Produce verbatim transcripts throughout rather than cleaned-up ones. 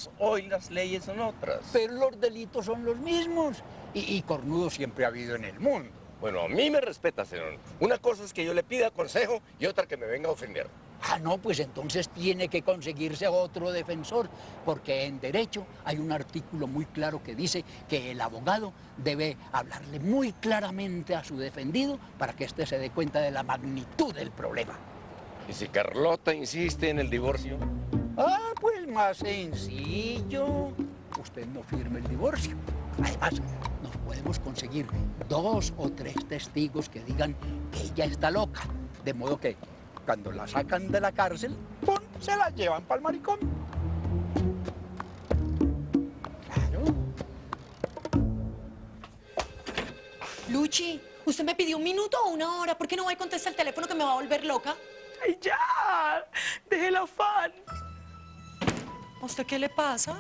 Hoy las leyes son otras. Pero los delitos son los mismos. Y, y cornudo siempre ha habido en el mundo. Bueno, a mí me respeta, señor. Una cosa es que yo le pida consejo y otra que me venga a ofender. Ah, no, pues entonces tiene que conseguirse otro defensor, porque en derecho hay un artículo muy claro que dice que el abogado debe hablarle muy claramente a su defendido para que éste se dé cuenta de la magnitud del problema. ¿Y si Carlota insiste en el divorcio? Ah, pues más sencillo. Usted no firme el divorcio. Además, nos podemos conseguir dos o tres testigos que digan que ella está loca. De modo que cuando la sacan de la cárcel, ¡pum!, se la llevan para el maricón. Claro. Luchi, ¿usted me pidió un minuto o una hora? ¿Por qué no va y contesta el teléfono que me va a volver loca? ¡Ay, ya! ¡Deje el afán! ¿A usted qué le pasa?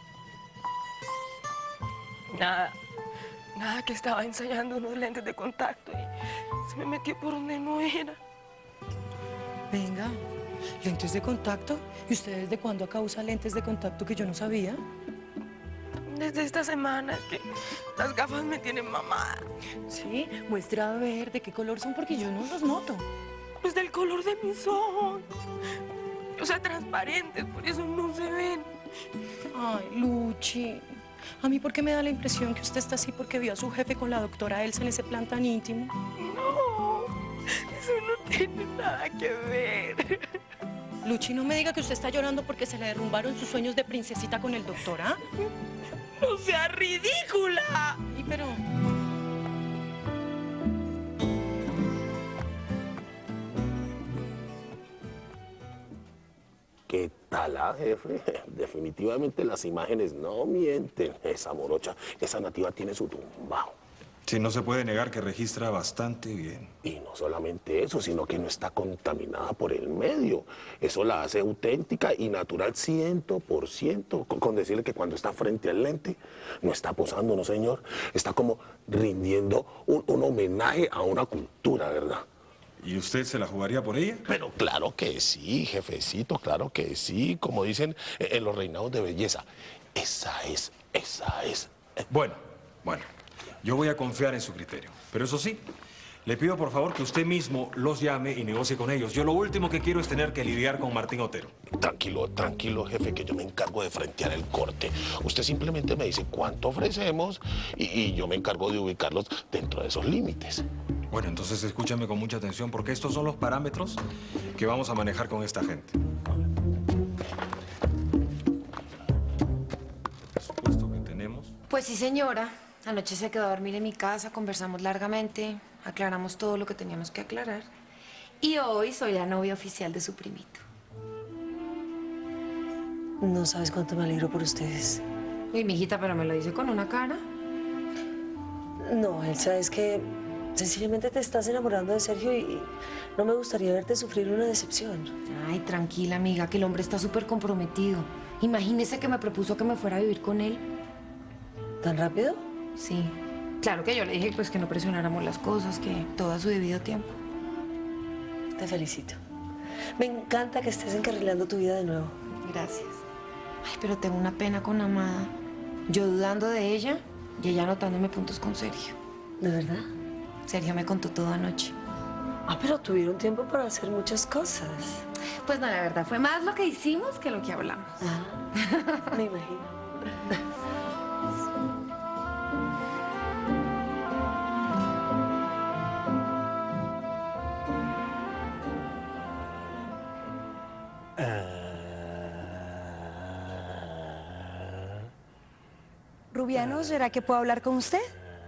Nada. Nada, que estaba ensayando unos lentes de contacto y se me metió por donde no era. Venga, ¿lentes de contacto? ¿Y usted desde cuándo acá usa lentes de contacto que yo no sabía? Desde esta semana que las gafas me tienen mamada. Sí, muestra a ver de qué color son porque yo no los noto. Pues del color de mis ojos. O sea, transparentes, por eso no se ven. Ay, Luchi, a mí ¿por qué me da la impresión que usted está así porque vio a su jefe con la doctora Elsa en ese plan tan íntimo? No, eso no tiene nada que ver. Luchi, no me diga que usted está llorando porque se le derrumbaron sus sueños de princesita con el doctor, ¿ah? ¡No sea ridícula! Y pero... ¿Qué tal, ah, jefe? Definitivamente las imágenes no mienten. Esa morocha, esa nativa tiene su tumbao. Sí, no se puede negar que registra bastante bien. Y no solamente eso, sino que no está contaminada por el medio. Eso la hace auténtica y natural ciento por ciento. Con, con decirle que cuando está frente al lente, no está posando, no señor. Está como rindiendo un, un homenaje a una cultura, ¿verdad? ¿Y usted se la jugaría por ella? Pero claro que sí, jefecito, claro que sí. Como dicen en los reinados de belleza. Esa es, esa es. Bueno, bueno. Yo voy a confiar en su criterio. Pero eso sí, le pido por favor que usted mismo los llame y negocie con ellos. Yo lo último que quiero es tener que lidiar con Martín Otero. Tranquilo, tranquilo, jefe, que yo me encargo de frentear el corte. Usted simplemente me dice cuánto ofrecemos y, y yo me encargo de ubicarlos dentro de esos límites. Bueno, entonces escúchame con mucha atención porque estos son los parámetros que vamos a manejar con esta gente. El presupuesto que tenemos... Pues sí, señora. Anoche se quedó a dormir en mi casa, conversamos largamente, aclaramos todo lo que teníamos que aclarar. Y hoy soy la novia oficial de su primito. No sabes cuánto me alegro por ustedes. Uy, mijita, pero me lo dice con una cara. No, Elsa, es que sencillamente te estás enamorando de Sergio y no me gustaría verte sufrir una decepción. Ay, tranquila, amiga, que el hombre está súper comprometido. Imagínese que me propuso que me fuera a vivir con él. ¿Tan rápido? Sí. Claro que yo le dije pues que no presionáramos las cosas, que todo a su debido tiempo. Te felicito. Me encanta que estés encarrilando tu vida de nuevo. Gracias. Ay, pero tengo una pena con Amada. Yo dudando de ella y ella anotándome puntos con Sergio. ¿De verdad? Sergio me contó todo anoche. Ah, pero tuvieron tiempo para hacer muchas cosas. Pues no, la verdad, fue más lo que hicimos que lo que hablamos. Ah, me imagino. Rubiano, ¿será que puedo hablar con usted?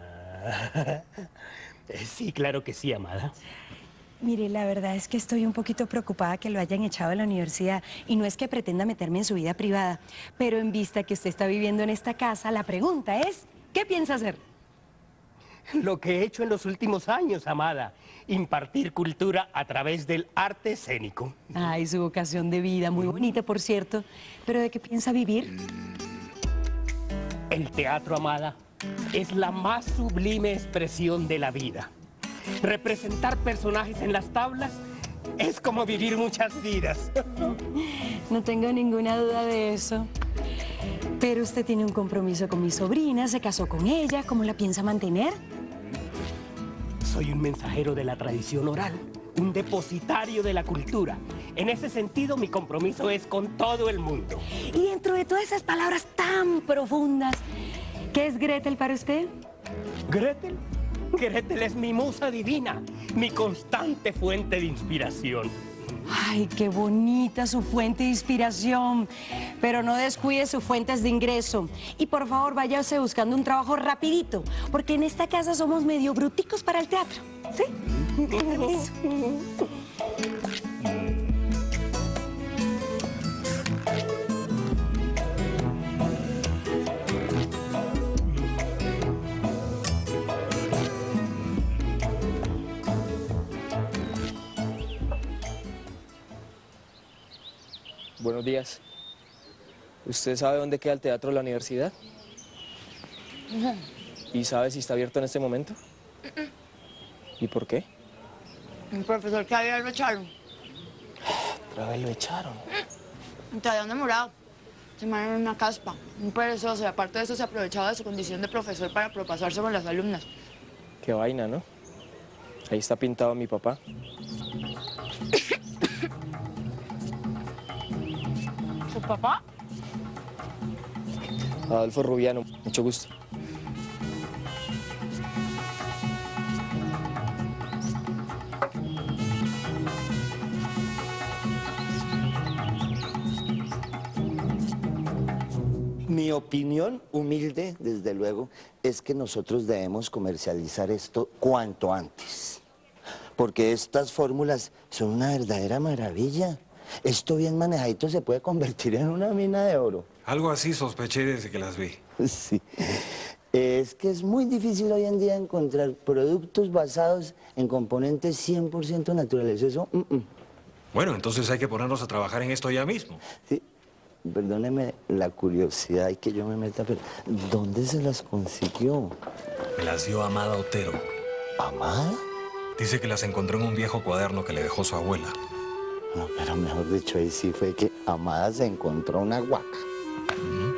Sí, claro que sí, Amada. Mire, la verdad es que estoy un poquito preocupada que lo hayan echado de la universidad y no es que pretenda meterme en su vida privada, pero en vista que usted está viviendo en esta casa, la pregunta es, ¿qué piensa hacer? Lo que he hecho en los últimos años, Amada, impartir cultura a través del arte escénico. Ay, su vocación de vida, muy bonita, por cierto, pero ¿de qué piensa vivir? El teatro, Amada, es la más sublime expresión de la vida. Representar personajes en las tablas es como vivir muchas vidas. No tengo ninguna duda de eso. Pero usted tiene un compromiso con mi sobrina, se casó con ella, ¿cómo la piensa mantener? Soy un mensajero de la tradición oral, un depositario de la cultura. En ese sentido, mi compromiso es con todo el mundo. Y dentro de todas esas palabras tan profundas, ¿qué es Gretel para usted? ¿Gretel? Gretel es mi musa divina, mi constante fuente de inspiración. Ay, qué bonita su fuente de inspiración, pero no descuide sus fuentes de ingreso. Y por favor, váyase buscando un trabajo rapidito, porque en esta casa somos medio bruticos para el teatro, ¿sí? Permiso. Buenos días. ¿Usted sabe dónde queda el teatro de la universidad? No. ¿Y sabe si está abierto en este momento? ¿Y por qué? Un profesor que había lo echaron. Otra vez lo echaron. Te habían demorado. Se me en una caspa. Un perezoso. Y aparte de eso se aprovechaba de su condición de profesor para propasarse con las alumnas. Qué vaina, ¿no? Ahí está pintado mi papá. ¿Su papá? Adolfo Rubiano, mucho gusto. Mi opinión humilde, desde luego, es que nosotros debemos comercializar esto cuanto antes. Porque estas fórmulas son una verdadera maravilla. Esto bien manejadito se puede convertir en una mina de oro. Algo así sospeché desde que las vi. Sí. Es que es muy difícil hoy en día encontrar productos basados en componentes cien por ciento naturales. Eso, mm -mm. Bueno, entonces hay que ponernos a trabajar en esto ya mismo. Sí. Perdóneme la curiosidad y que yo me meta, pero ¿dónde se las consiguió? Me las dio Amada Otero. ¿Amada? Dice que las encontró en un viejo cuaderno que le dejó su abuela. No, pero mejor dicho, ahí sí fue que Amada se encontró una guaca. Mm.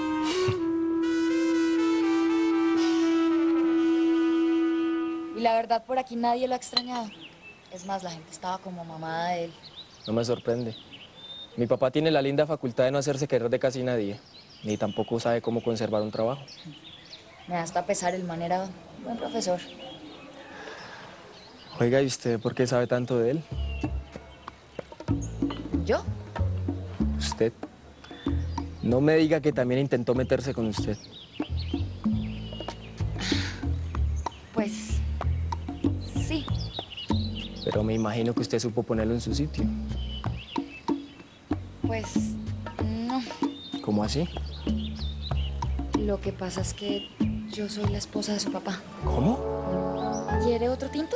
Y la verdad, por aquí nadie lo ha extrañado. Es más, la gente estaba como mamada de él. No me sorprende. Mi papá tiene la linda facultad de no hacerse querer de casi nadie, ni tampoco sabe cómo conservar un trabajo. Me da hasta pesar, el man era un buen profesor. Oiga, ¿y usted por qué sabe tanto de él? ¿Yo? Usted. No me diga que también intentó meterse con usted. Pues, sí. Pero me imagino que usted supo ponerlo en su sitio. Pues, no. ¿Cómo así? Lo que pasa es que yo soy la esposa de su papá. ¿Cómo? ¿Quiere otro tinto?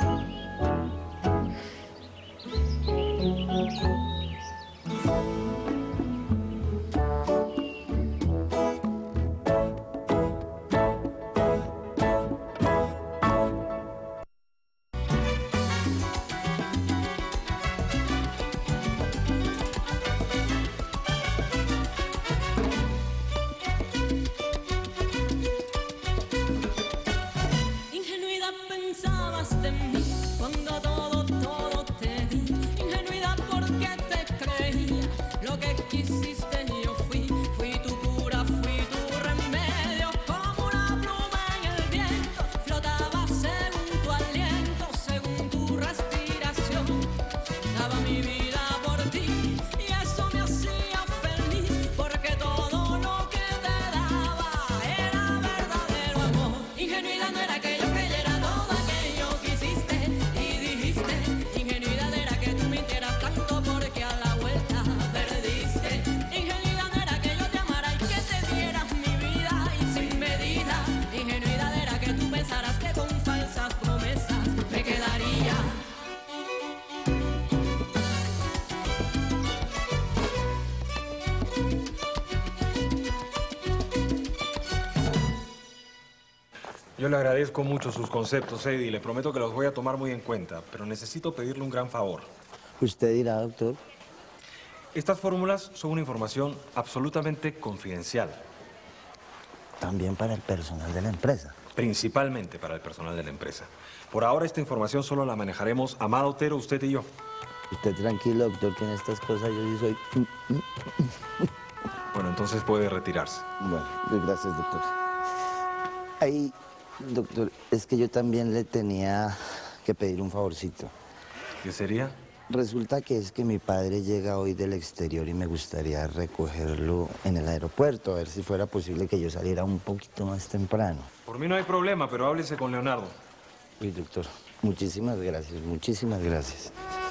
Yo le agradezco mucho sus conceptos, Eddie, y le prometo que los voy a tomar muy en cuenta, pero necesito pedirle un gran favor. ¿Usted dirá, doctor? Estas fórmulas son una información absolutamente confidencial. También para el personal de la empresa. Principalmente para el personal de la empresa. Por ahora esta información solo la manejaremos Amado Otero, usted y yo. Usted tranquilo, doctor, que en estas cosas yo sí soy... Bueno, entonces puede retirarse. Bueno, gracias, doctor. Ahí, doctor, es que yo también le tenía que pedir un favorcito. ¿Qué sería? Resulta que es que mi padre llega hoy del exterior y me gustaría recogerlo en el aeropuerto, a ver si fuera posible que yo saliera un poquito más temprano. Por mí no hay problema, pero háblese con Leonardo. Uy, doctor, muchísimas gracias, muchísimas gracias.